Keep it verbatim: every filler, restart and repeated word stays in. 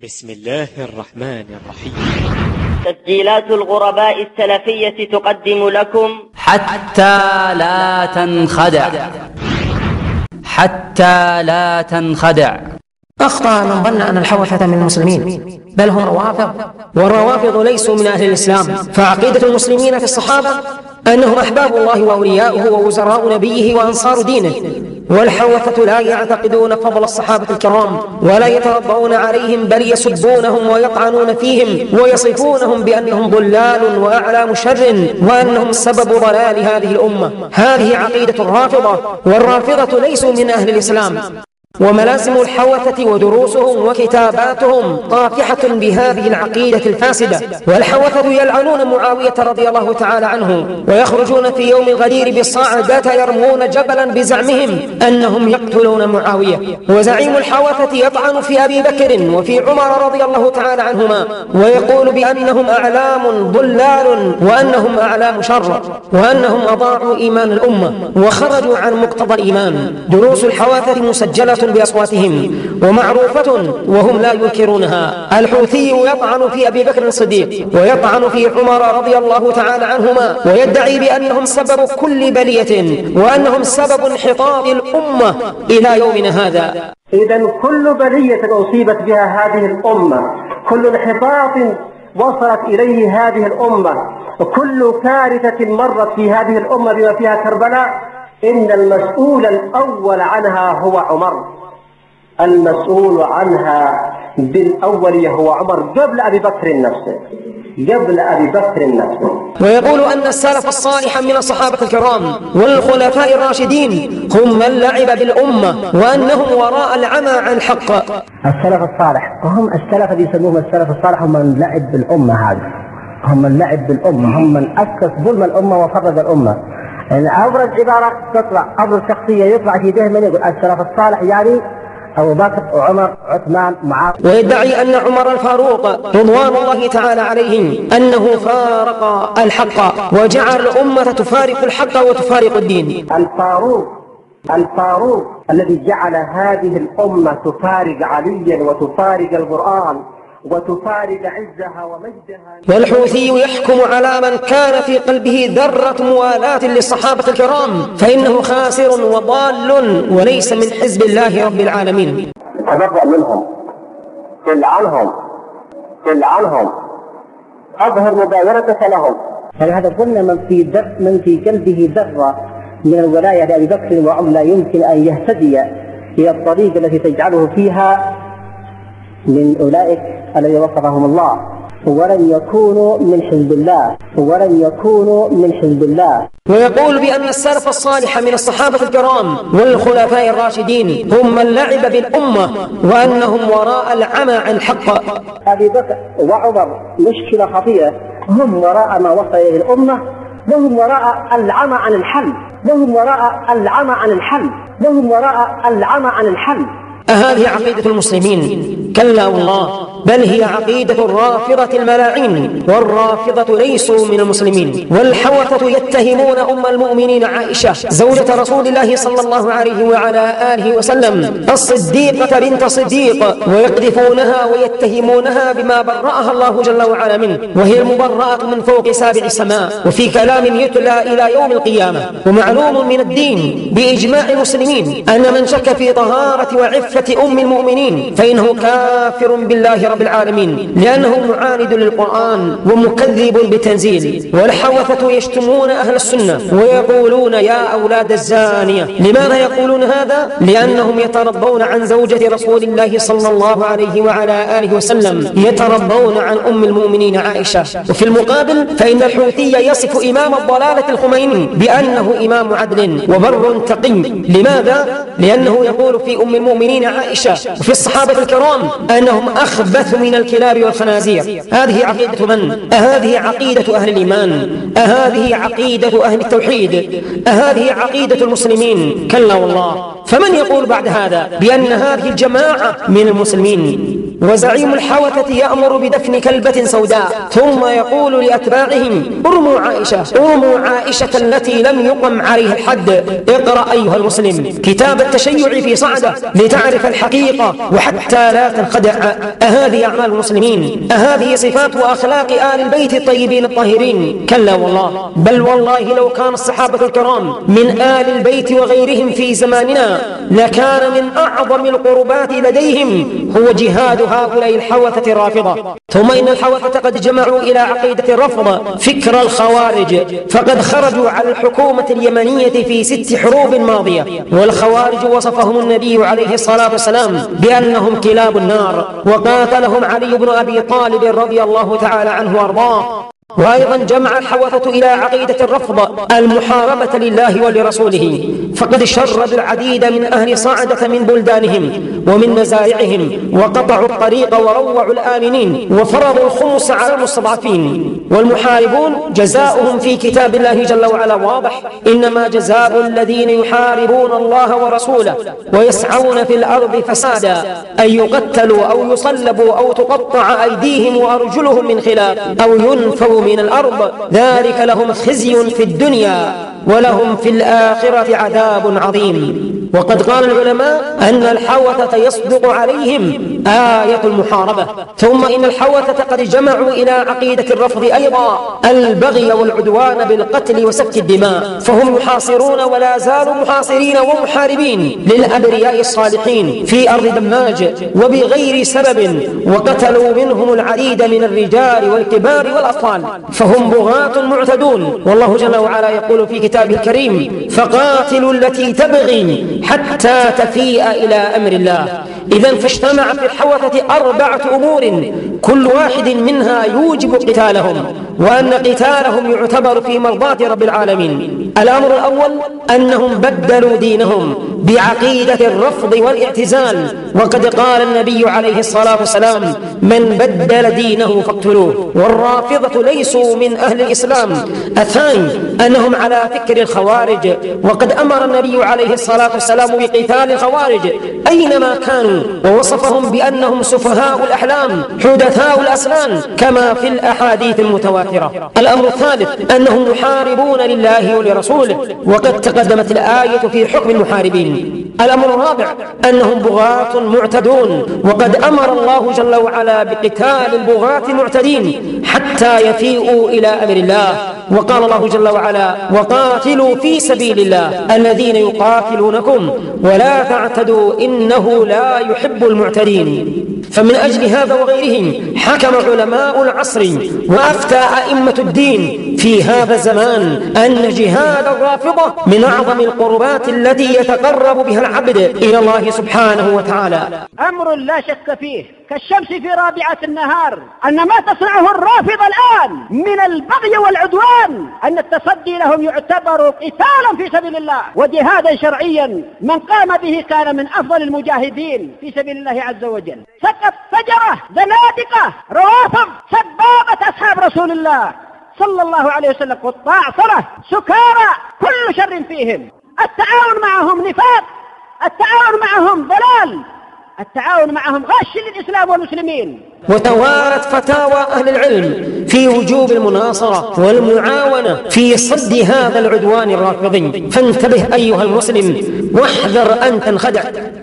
بسم الله الرحمن الرحيم. تسجيلات الغرباء السلفية تقدم لكم حتى لا تنخدع، حتى لا تنخدع. أخطأ من ظن أن الحوثة من المسلمين، بل هم روافض، والروافض ليسوا من أهل الإسلام. فعقيدة المسلمين في الصحابة أنهم أحباب الله وأولياؤه ووزراء نبيه وأنصار دينه، والحوثة لا يعتقدون فضل الصحابة الكرام ولا يتربون عليهم، بل يسبونهم ويطعنون فيهم ويصفونهم بأنهم ضلال وأعلام شر وأنهم سبب ضلال هذه الأمة. هذه عقيدة الرافضة، والرافضة ليسوا من أهل الإسلام. وملازم الحوثة ودروسهم وكتاباتهم طافحة بهذه العقيدة الفاسدة. والحوثة يلعنون معاوية رضي الله تعالى عنه، ويخرجون في يوم الغدير بالصاعقة يرمون جبلا بزعمهم أنهم يقتلون معاوية. وزعيم الحوثة يطعن في أبي بكر وفي عمر رضي الله تعالى عنهما، ويقول بأنهم أعلام ضلال وأنهم أعلام شر وأنهم أضاعوا إيمان الأمة وخرجوا عن مقتضى الإيمان. دروس الحوثة مسجلة بأصواتهم ومعروفة وهم لا ينكرونها. الحوثي يطعن في أبي بكر الصديق ويطعن في عمر رضي الله تعالى عنهما، ويدعي بأنهم سبب كل بلية وأنهم سبب انحطاط الأمة إلى يومنا هذا. إذن كل بلية أصيبت بها هذه الأمة، كل انحطاط وصلت إليه هذه الأمة، وكل كارثة مرت في هذه الأمة بما فيها كربلاء، إن المسؤول الأول عنها هو عمر. المسؤول عنها بالأولية هو عمر قبل أبي بكر نفسه، قبل أبي بكر نفسه. ويقول أن السلف الصالح من الصحابة الكرام والخلفاء الراشدين هم من لعب بالأمة، وأنهم وراء العمى عن الحق. السلف الصالح هم السلف الذي يسموهم السلف الصالح هم من لعب بالأمة، هذه هم من لعب بالأمة، هم من أسس ظلم الأمة وفرد الأمة. يعني أبرز عبارة تطلع، أبرز شخصية يطلع في ذهن من يقول السلف الصالح، يعني أبو بكر وعمر عثمان معاوية. ويدعي أن عمر الفاروق رضوان الله تعالى عليهم أنه فارق الحق وجعل الأمة تفارق الحق وتفارق الدين. الفاروق الفاروق الذي جعل هذه الأمة تفارق عليا وتفارق القرآن وتفارق عزها ومجدها. والحوثي يحكم على من كان في قلبه ذرة موالاة للصحابة الكرام فإنه خاسر وضال وليس من حزب الله رب العالمين. تبرأ منهم، قل عنهم، قل عنهم، أظهر مبايرتك لهم. فلهذا قلنا من في در من في قلبه ذرة من الولاية لأبي بكر وعمر لا يمكن أن يهتدي إلى الطريق التي تجعله فيها من أولئك الذين وصفهم الله، ولن يكونوا من حزب الله، ولن يكونوا من حزب الله. ويقول بأن السلف الصالح من الصحابة الكرام والخلفاء الراشدين هم من لعب بالأمة وأنهم وراء العمى عن الحق. أبي بكر وعمر مشكلة خطيرة، هم وراء ما وصل إليه الأمة، وهم وراء العمى عن الحل، وهم وراء العمى عن الحل، وهم وراء العمى عن الحل. أهذه عقيدة المسلمين؟ كلا والله، بل هي عقيدة الرافضة الملاعين، والرافضة ليسوا من المسلمين. والحوثة يتهمون أم المؤمنين عائشة زوجة رسول الله صلى الله عليه وعلى آله وسلم الصديقة بنت صديق، ويقذفونها ويتهمونها بما برأها الله جل وعلا منه، وهي المبرأة من فوق سابع سماء، وفي كلام يتلى إلى يوم القيامة. ومعلوم من الدين بإجماع المسلمين أن من شك في طهارة وعفة أم المؤمنين فإنه كافر بالله رب العالمين، لأنه معاند للقرآن ومكذب بالتنزيل. والحوثة يشتمون أهل السنة ويقولون يا أولاد الزانية. لماذا يقولون هذا؟ لأنهم يتربون عن زوجة رسول الله صلى الله عليه وعلى آله وسلم، يتربون عن أم المؤمنين عائشة. وفي المقابل فإن الحوثي يصف إمام الضلالة الخميني بأنه إمام عدل وبر تقي. لماذا؟ لأنه يقول في أم المؤمنين عائشة وفي الصحابة الكرام أنهم أخبث من الكلاب والخنازير. هذه عقيدة من؟ أهذه عقيدة أهل الإيمان؟ أهذه عقيدة أهل التوحيد؟ أهذه عقيدة المسلمين؟ كلا والله. فمن يقول بعد هذا بأن هذه الجماعة من المسلمين؟ وزعيم الحوثة يأمر بدفن كلبة سوداء ثم يقول لأتباعهم ارموا عائشة ارموا عائشة التي لم يقم عليها الحد. اقرأ أيها المسلم كتاب التشيع في صعدة لتعرف الحقيقة وحتى لا تنخدع. أهذه أعمال المسلمين؟ أهذه صفات وأخلاق آل البيت الطيبين الطاهرين؟ كلا والله، بل والله لو كان الصحابة الكرام من آل البيت وغيرهم في زماننا لكان من أعظم القربات لديهم هو جهاد هؤلاء الحوثة الرافضة. ثم إن الحوثة قد جمعوا إلى عقيدة الرفض فكر الخوارج، فقد خرجوا على الحكومة اليمنية في ست حروب ماضية، والخوارج وصفهم النبي عليه الصلاة والسلام بأنهم كلاب النار، وقاتلهم علي بن أبي طالب رضي الله تعالى عنه وأرضاه. وأيضا جمع الحوثة إلى عقيدة الرفض المحاربة لله ولرسوله، فقد شردوا العديد من أهل صعدة من بلدانهم ومن نزائعهم، وقطعوا الطريق وروعوا الآمنين، وفرضوا الخمس على المستضعفين. والمحاربون جزاؤهم في كتاب الله جل وعلا واضح: إنما جزاء الذين يحاربون الله ورسوله ويسعون في الأرض فسادا أن يقتلوا أو يصلبوا أو تقطع أيديهم وأرجلهم من خلاف أو ينفوا من الأرض، ذلك لهم خزي في الدنيا ولهم في الآخرة عذاب عظيم. وقد قال العلماء أن الحوثة يصدق عليهم آية المحاربة. ثم إن الحوثة قد جمعوا إلى عقيدة الرفض أيضا البغي والعدوان بالقتل وسفك الدماء، فهم يحاصرون ولا زالوا محاصرين ومحاربين للأبرياء الصالحين في أرض دماج وبغير سبب، وقتلوا منهم العديد من الرجال والكبار والأطفال، فهم بغاة معتدون. والله جل وعلا يقول في كتابه الكريم: فقاتلوا التي تبغي حتى تفيء إلى أمر الله. إذن فاجتمع في الحوثة أربعة أمور كل واحد منها يوجب قتالهم، وأن قتالهم يعتبر في مرضاة رب العالمين. الأمر الأول أنهم بدلوا دينهم بعقيدة الرفض والاعتزال، وقد قال النبي عليه الصلاة والسلام: من بدل دينه فاقتلوه. والرافضة ليسوا من أهل الإسلام. الثاني أنهم على فكر الخوارج، وقد أمر النبي عليه الصلاة والسلام بقتال الخوارج أينما كانوا، ووصفهم بأنهم سفهاء الأحلام حدثاء الأسنان كما في الأحاديث المتواترة. الأمر الثالث أنهم محاربون لله ولرسوله، وقد تقدمت الآية في حكم المحاربين. الأمر الرابع أنهم بغاة معتدون، وقد أمر الله جل وعلا بقتال البغاة المعتدين حتى يفيئوا إلى أمر الله. وقال الله جل وعلا: وقاتلوا في سبيل الله الذين يقاتلونكم ولا تعتدوا إنه لا يحب المعتدين. فمن أجل هذا وغيرهم حكم علماء العصر وأفتى أئمة الدين في هذا الزمان أن جهاد الرافضة من أعظم القربات التي يتقرب بها العبد إلى الله سبحانه وتعالى. أمر لا شك فيه كالشمس في رابعة النهار أن ما تصنعه الرافضة الآن من البغي والعدوان أن التصدي لهم يعتبر قتالا في سبيل الله وجهادا شرعيا. من قام به كان من أفضل المجاهدين في سبيل الله عز وجل. سقط فجرة زنادقة روافض سبابة أصحاب رسول الله صلى الله عليه وسلم قطاع صلاة سكارى كل شر فيهم. التعاون معهم نفاق، التعاون معهم ضلال، التعاون معهم غش للإسلام والمسلمين. وتوارت فتاوى أهل العلم في وجوب المناصرة والمعاونة في صد هذا العدوان الرافضي. فانتبه أيها المسلم واحذر أن تنخدع.